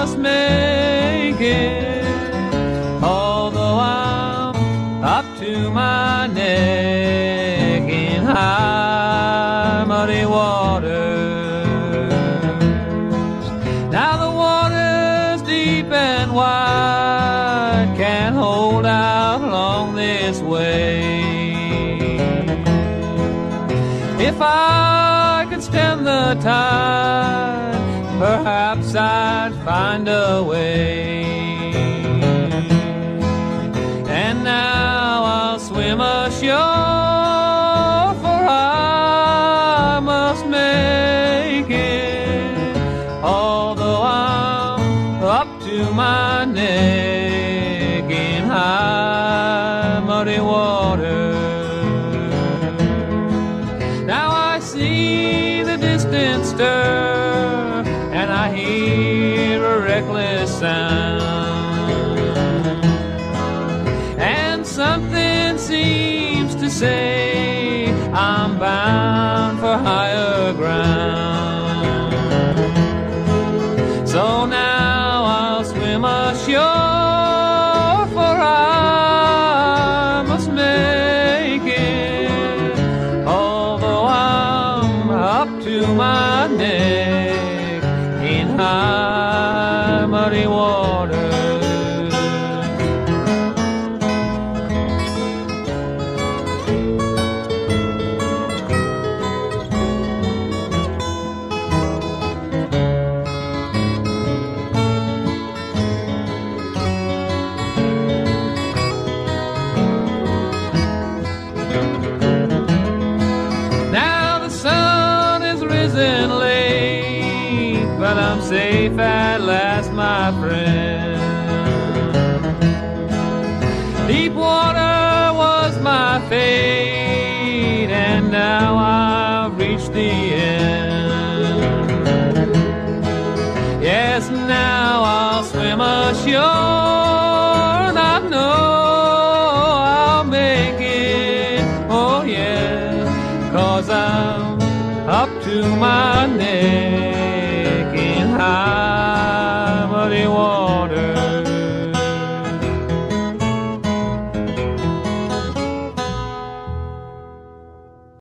must make it, although I'm up to my neck in high muddy waters. Now the water's deep and wide, can't hold out long this way. If I could stem the tide, perhaps I'd find a way. And now I'll swim ashore, for I must make it, although I'm up to my neck in high muddy water. Now I see the distant stir, and I hear a reckless sound, and something seems to say I'm bound for higher ground. So now I'll swim ashore, for I must make it, although I'm up to my neck in high muddy water. Now the sun is risen late, but I'm safe at last, my friend. Deep water was my fate, and now I've reached the end. Yes, now I'll swim ashore, and I know I'll make it, oh yeah, 'cause I'm up to my neck